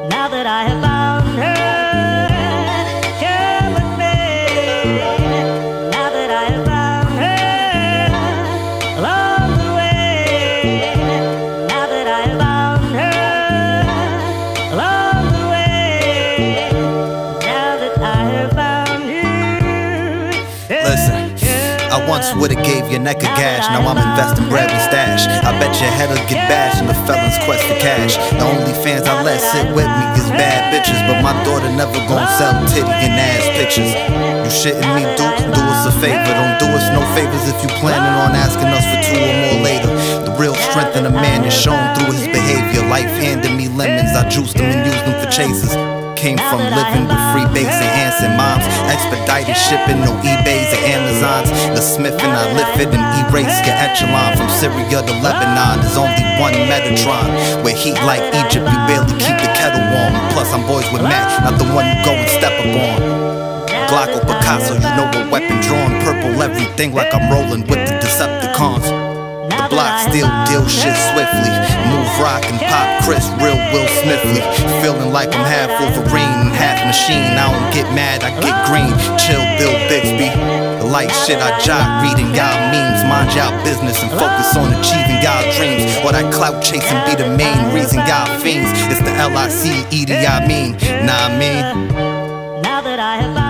Now that I have found her, come with me. Now that I have found her along the way. Now that I have found her along the way. Now that I have found you. Listen, I once would've gave your neck a gash. Now I'm investing bread we stash. I bet your head'll get bashed in the felon's quest for cash. The only fans I let sit with me is bad bitches, but my daughter never gon' sell titty and ass pictures. You shitting me, do us a favor. Don't do us no favors if you planning on asking us for 2 or more later. The real strength in a man is shown through his behavior. Life handed me lemons, I juiced them and used them for chases. Came from living with free base and Hanson moms. Expedited shipping, no eBays or Amazons. The Smith and I lift it and erase your echelon. From Syria to Lebanon, there's only one Metatron. Where heat like Egypt, you barely keep the kettle warm. Plus I'm boys with Matt, not the one you go and step up on. Glock or Picasso, you know what weapon drawn. Purple everything like I'm rolling with the Decepticons. The block still deal shit swiftly. Move rock and pop Chris, real Will Smithly. Feeling like I'm half Wolverine and half machine. I don't get mad, I get green. Chill Bill Bixby. The light shit I jot, reading y'all memes. Mind y'all business and focus on achieving y'all dreams. Or that clout chasing be the main reason y'all fiends. It's the LIC, Edie, I mean. Nah, I mean. Now that I have